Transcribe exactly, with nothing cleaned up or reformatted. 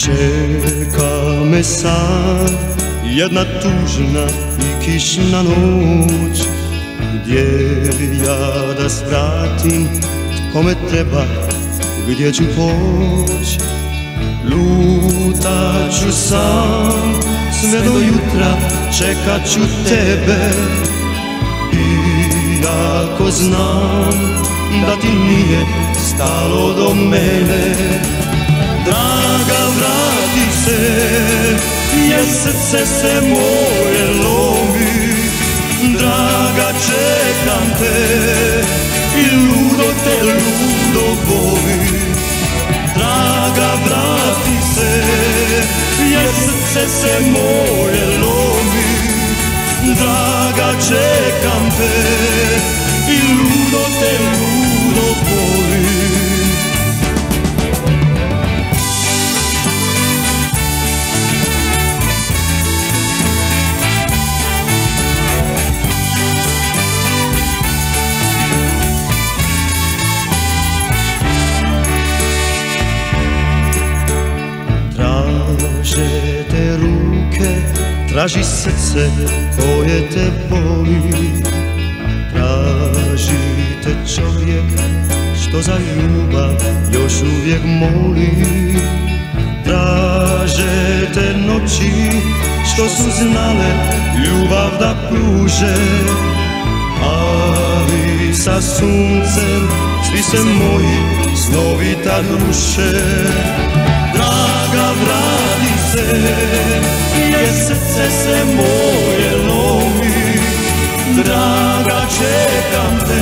Čeka me san, jedna tužna i kišna noć, gdje ja da svratim kome treba, gdje ću poć. Lutat ću sam sve do jutra, čekat ću tebe, iako znam da ti nije stalo do mene. Draga, vrati se, jer srce se moje lomi. Draga, čekam te i ludo te ludo boli. Draga, vrati se, jer srce se moje lomi. Draga, čekam te i ludo te ludo boli. Traže te ruke, traži srce koje te boli. Traži te čovjek što za ljubav još uvijek moli. Traže te noći što su znale ljubav da pruže, ali sa suncem svi se moji snovi tad ruše. Draga, vrati se, jer srce se moje lomi. Draga, čekam te